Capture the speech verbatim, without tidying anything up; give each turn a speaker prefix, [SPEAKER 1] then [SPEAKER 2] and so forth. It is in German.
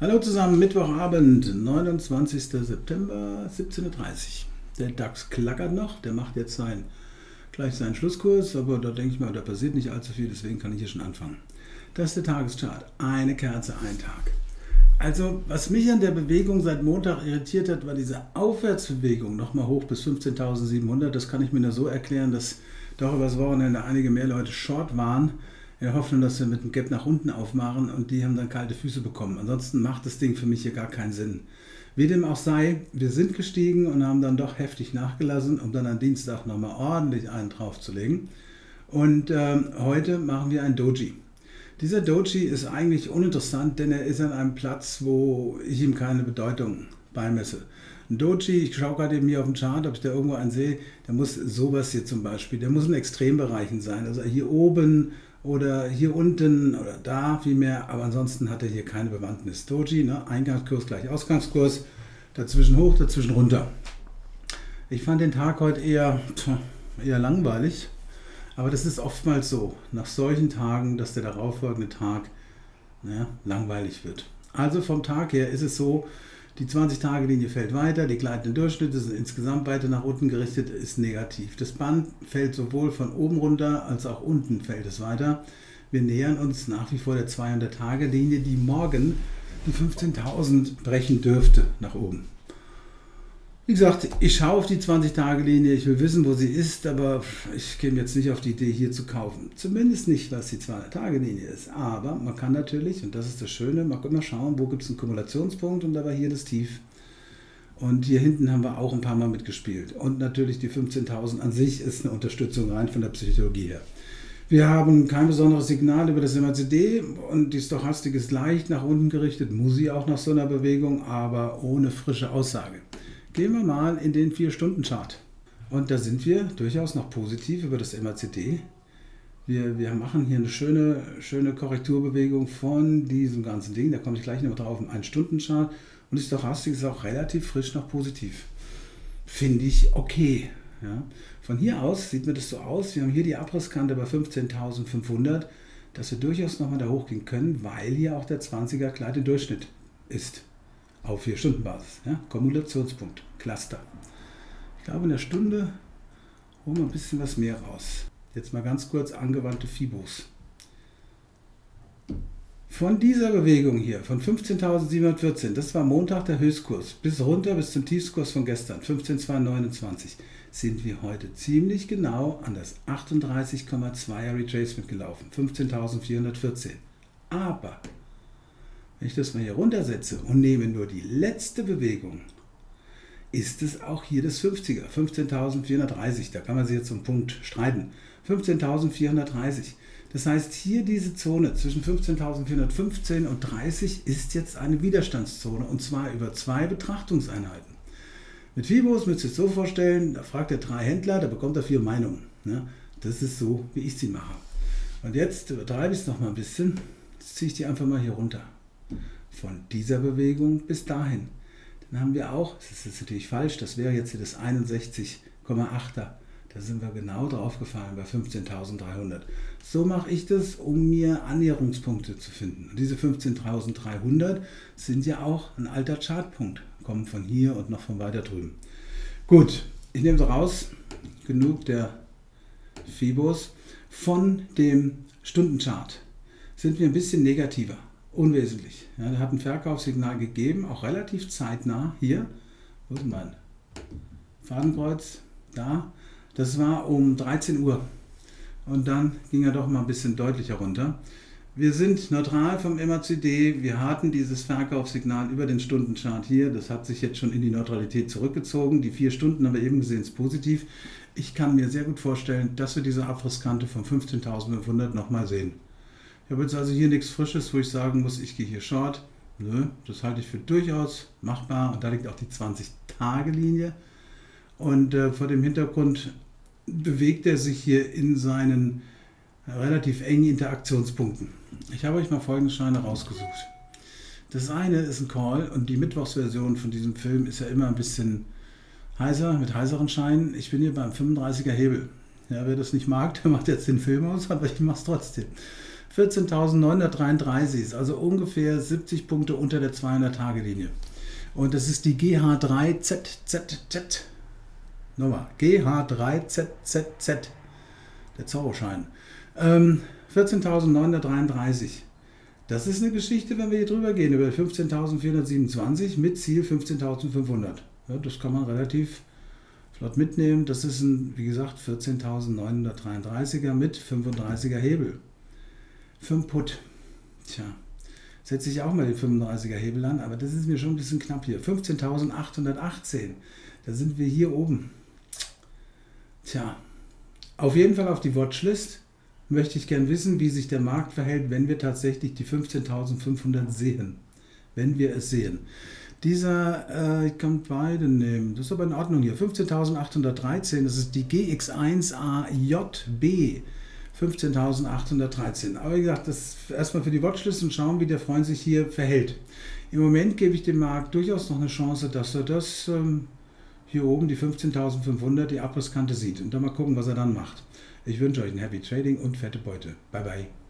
[SPEAKER 1] Hallo zusammen, Mittwochabend, neunundzwanzigster September, siebzehn Uhr dreißig. Der DAX klackert noch, der macht jetzt sein, gleich seinen Schlusskurs, aber da denke ich mal, da passiert nicht allzu viel, deswegen kann ich hier schon anfangen. Das ist der Tageschart, eine Kerze, ein Tag. Also, was mich an der Bewegung seit Montag irritiert hat, war diese Aufwärtsbewegung, nochmal hoch bis fünfzehntausendsiebenhundert. Das kann ich mir nur so erklären, dass doch übers Wochenende einige mehr Leute short waren, in der Hoffnung, dass wir mit dem Gap nach unten aufmachen, und die haben dann kalte Füße bekommen. Ansonsten macht das Ding für mich hier gar keinen Sinn. Wie dem auch sei, wir sind gestiegen und haben dann doch heftig nachgelassen, um dann am Dienstag nochmal ordentlich einen draufzulegen. Und ähm, heute machen wir ein Doji. Dieser Doji ist eigentlich uninteressant, denn er ist an einem Platz, wo ich ihm keine Bedeutung beimesse. Ein Doji, ich schaue gerade eben hier auf den Chart, ob ich da irgendwo einen sehe, der muss sowas hier zum Beispiel, der muss in Extrembereichen sein, also hier oben oder hier unten oder da vielmehr, aber ansonsten hat er hier keine Bewandtnis. Doji, ne? Eingangskurs gleich Ausgangskurs, dazwischen hoch, dazwischen runter. Ich fand den Tag heute eher, eher langweilig, aber das ist oftmals so, nach solchen Tagen, dass der darauffolgende Tag naja, langweilig wird. Also vom Tag her ist es so, die zwanzig-Tage-Linie fällt weiter, die gleitenden Durchschnitte sind insgesamt weiter nach unten gerichtet, ist negativ. Das Band fällt sowohl von oben runter, als auch unten fällt es weiter. Wir nähern uns nach wie vor der zweihundert-Tage-Linie, die morgen die fünfzehntausend brechen dürfte nach oben. Wie gesagt, ich schaue auf die zwanzig-Tage-Linie, ich will wissen, wo sie ist, aber ich käme jetzt nicht auf die Idee, hier zu kaufen. Zumindest nicht, was die zweihundert-Tage-Linie ist. Aber man kann natürlich, und das ist das Schöne, man kann immer schauen, wo gibt es einen Kumulationspunkt, und da war hier das Tief. Und hier hinten haben wir auch ein paar Mal mitgespielt. Und natürlich die fünfzehntausend an sich ist eine Unterstützung rein von der Psychologie her. Wir haben kein besonderes Signal über das M A C D und die Stochastik ist leicht nach unten gerichtet, muss sie auch nach so einer Bewegung, aber ohne frische Aussage. Gehen wir mal in den vier Stunden Chart. Und da sind wir durchaus noch positiv über das M A C D. Wir, wir machen hier eine schöne, schöne Korrekturbewegung von diesem ganzen Ding. Da komme ich gleich noch drauf im ein Stunden Chart. Und die Stochastik ist auch relativ frisch noch positiv. Finde ich okay. Ja. Von hier aus sieht mir das so aus. Wir haben hier die Abrisskante bei fünfzehntausendfünfhundert, dass wir durchaus nochmal da hochgehen können, weil hier auch der zwanziger gleitende Durchschnitt ist. Auf vier Stunden Basis. Ja? Kumulationspunkt, Cluster. Ich glaube, in der Stunde holen wir ein bisschen was mehr raus. Jetzt mal ganz kurz angewandte Fibos. Von dieser Bewegung hier, von fünfzehntausendsiebenhundertvierzehn, das war Montag der Höchstkurs, bis runter bis zum Tiefskurs von gestern, fünfzehntausendzweihundertneunundzwanzig, sind wir heute ziemlich genau an das achtunddreißig Komma zweier Retracement gelaufen, fünfzehntausendvierhundertvierzehn. Aber wenn ich das mal hier runtersetze und nehme nur die letzte Bewegung, ist es auch hier das fünfziger, fünfzehntausendvierhundertdreißig. Da kann man sich jetzt zum Punkt streiten. fünfzehntausendvierhundertdreißig. Das heißt, hier diese Zone zwischen fünfzehntausendvierhundertfünfzehn und dreißig ist jetzt eine Widerstandszone, und zwar über zwei Betrachtungseinheiten. Mit Fibos müsst ihr es so vorstellen, da fragt er drei Händler, da bekommt er vier Meinungen. Das ist so, wie ich sie mache. Und jetzt übertreibe ich es noch mal ein bisschen. Jetzt ziehe ich die einfach mal hier runter. Von dieser Bewegung bis dahin. Dann haben wir auch, das ist jetzt natürlich falsch, das wäre jetzt hier das einundsechzig Komma achter. Da sind wir genau drauf gefallen bei fünfzehntausenddreihundert. So mache ich das, um mir Annäherungspunkte zu finden. Und diese fünfzehntausenddreihundert sind ja auch ein alter Chartpunkt. Kommen von hier und noch von weiter drüben. Gut, ich nehme so raus, genug der Fibos. Von dem Stundenchart sind wir ein bisschen negativer. Unwesentlich. Ja, der hat ein Verkaufssignal gegeben, auch relativ zeitnah. Hier, wo ist mein Fadenkreuz? Da. Das war um dreizehn Uhr. Und dann ging er doch mal ein bisschen deutlicher runter. Wir sind neutral vom M A C D. Wir hatten dieses Verkaufssignal über den Stundenchart hier. Das hat sich jetzt schon in die Neutralität zurückgezogen. Die vier Stunden haben wir eben gesehen, ist positiv. Ich kann mir sehr gut vorstellen, dass wir diese Abrisskante von fünfzehntausendfünfhundert nochmal sehen. Ich habe jetzt also hier nichts Frisches, wo ich sagen muss, ich gehe hier short. Nö, das halte ich für durchaus machbar. Und da liegt auch die zwanzig-Tage-Linie. Und äh, vor dem Hintergrund bewegt er sich hier in seinen äh, relativ engen Interaktionspunkten. Ich habe euch mal folgende Scheine rausgesucht. Das eine ist ein Call, und die Mittwochsversion von diesem Film ist ja immer ein bisschen heißer, mit heißeren Scheinen. Ich bin hier beim fünfunddreißiger Hebel. Ja, wer das nicht mag, der macht jetzt den Film aus, aber ich mache es trotzdem. vierzehntausendneunhundertdreiunddreißig ist also ungefähr siebzig Punkte unter der zweihundert-Tage-Linie. Und das ist die G H drei Z Z Z. Nochmal, G H drei Z Z Z. Der Zorro-Schein. Ähm, vierzehntausendneunhundertdreiunddreißig. Das ist eine Geschichte, wenn wir hier drüber gehen, über fünfzehntausendvierhundertsiebenundzwanzig mit Ziel fünfzehntausendfünfhundert. Ja, das kann man relativ flott mitnehmen. Das ist ein, wie gesagt, vierzehntausendneunhundertdreiunddreißiger mit fünfunddreißiger Hebel. fünf Put. Tja, setze ich auch mal den fünfunddreißiger Hebel an, aber das ist mir schon ein bisschen knapp hier. fünfzehntausendachthundertachtzehn. Da sind wir hier oben. Tja, auf jeden Fall auf die Watchlist. Möchte ich gern wissen, wie sich der Markt verhält, wenn wir tatsächlich die fünfzehntausendfünfhundert sehen. Wenn wir es sehen. Dieser, äh, ich kann beide nehmen, das ist aber in Ordnung hier. fünfzehntausendachthundertdreizehn, das ist die G X eins A J B. fünfzehntausendachthundertdreizehn. Aber wie gesagt, das erstmal für die Watchlist und schauen, wie der Freund sich hier verhält. Im Moment gebe ich dem Markt durchaus noch eine Chance, dass er das ähm, hier oben, die fünfzehntausendfünfhundert, die Abrisskante sieht. Und dann mal gucken, was er dann macht. Ich wünsche euch ein Happy Trading und fette Beute. Bye bye.